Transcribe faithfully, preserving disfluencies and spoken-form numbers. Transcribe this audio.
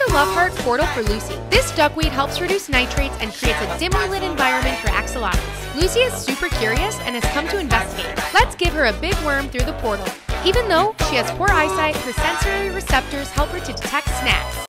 a love heart portal for Lucy. This duckweed helps reduce nitrates and creates a dimmer lit environment for axolotls. Lucy is super curious and has come to investigate. Let's give her a big worm through the portal. Even though she has poor eyesight, her sensory receptors help her to detect snacks.